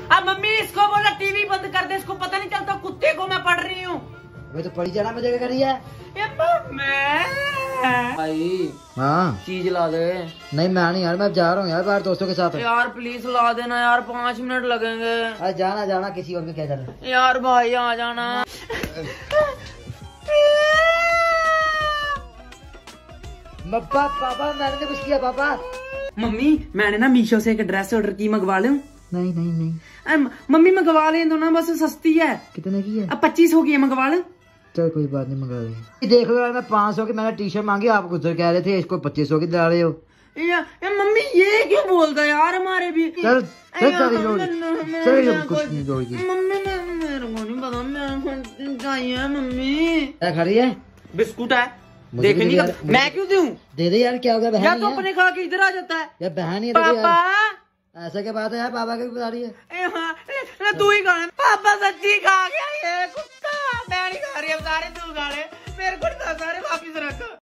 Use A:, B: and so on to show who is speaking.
A: अब मम्मी इसको बोला टीवी बंद कर दे, इसको पता नहीं चलता कुत्ते को मैं पढ़ रही हूँ।
B: वे तो पड़ी जाना मुझे क्या करी है
A: भाई।
B: हाँ
A: चीज ला दे।
B: नहीं मैं नहीं यार, मैं जा रहा हूँ यार बाहर दोस्तों के साथ।
A: यार प्लीज ला देना यार, 5 मिनट लगेंगे।
B: अरे जाना जाना किसी और में क्या चल।
A: यार भाई आ जाना।
B: पापा मैंने तो कुछ किया पापा।
A: मम्मी मैंने ना मीशो से एक ड्रेस ऑर्डर की, मंगवा लूं?
B: नहीं नहीं नहीं
A: मम्मी मंगवा ले दो ना, बस सस्ती है।
B: कितने की है?
A: अब 2500 की है, मंगवा ले।
B: चल कोई बात नहीं मंगा लेंगे। देख लो यार मैं 500 की मैंने टी शर्ट मांगी, आप कुछ कह रहे थे, इसको 2500 की दिला रहे हो।
A: मम्मी ये क्यों बोलता है यार, हमारे भी।
B: चल चल चल कुछ नहीं जोड़ेगी।
A: मम्मी मेरे को नहीं पता, मेरे को चाहिए मम्मी।
B: क्या खा रही है?
A: बिस्कुट है, देख नहीं कर। मैं क्यों दूं?
B: दे दे यार, क्या हो गया बहन?
A: यार तो अपने खा के इधर आ जाता है
B: यार बहन ही
A: पापा।
B: ऐसा क्या बात है यार, पापा की बता रही है।
A: तू ही खा। पापा सच्ची खा गया ये कुत्ता, मैं नहीं खा रही, अब सारे तू खा ले, मेरे को नहीं खा, सारे वापिस रख।